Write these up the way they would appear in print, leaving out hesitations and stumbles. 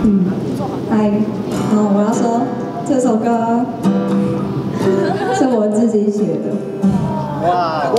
嗨，我要说这首歌是我自己写的。 哇！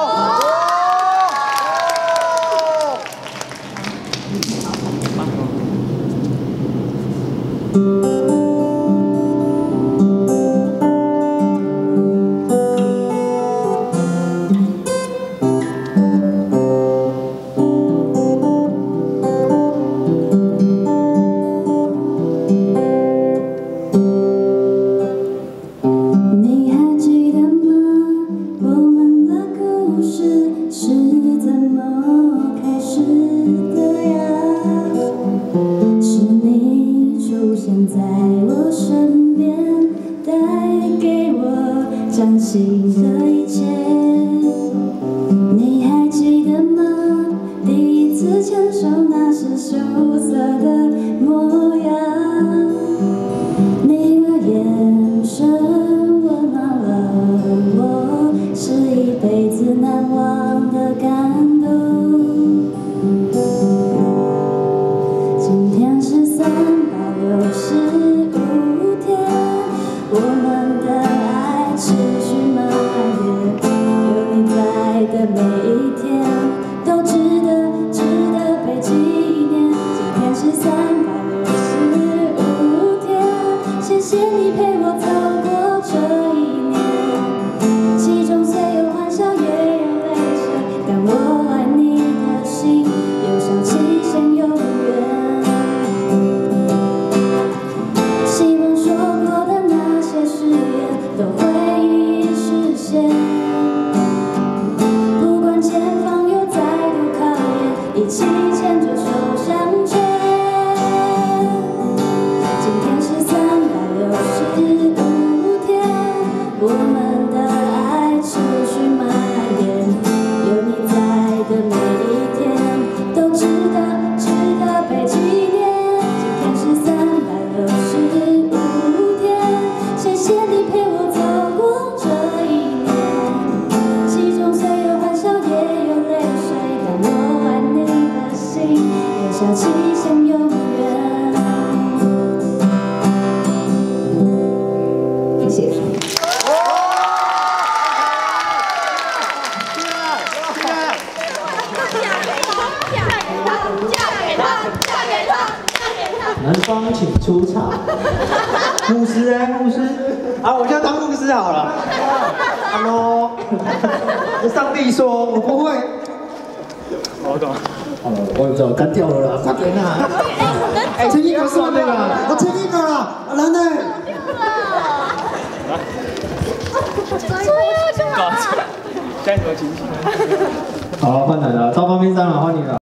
你还记得吗？我们的故事是怎么开始的呀？是你出现在我身边，带给我崭新的一切。你还记得吗？第一次牵手那时羞涩的模样，你的眼神温暖了我，是一辈子难忘的感动。今天是365天，我们的爱持续蔓延，有你在的每一天都值得被纪念。今天是365天，谢谢你陪我走过这一年，其中虽有欢笑也有泪水，但我爱你的心有效期限永远。希望说过的那些誓言都会一一实现，不管前方有再多考验，一起牵着手向前。今天是365天，我们的爱持续蔓延，有你在的每一天都值得被纪念。今天是365天，谢谢你陪我走过这一年，其中虽有欢笑也有泪水，但我爱你的心有效期限永远。谢谢。 男方请出场。 牧师牧师啊，我就当牧师好了。Hello， 上帝说我不会。我懂。 我知道干掉了啦，快点啦！哎，前一个是那个，我前一个啦，男的。现在什么情形？好，换男了，到方面上了，换你了。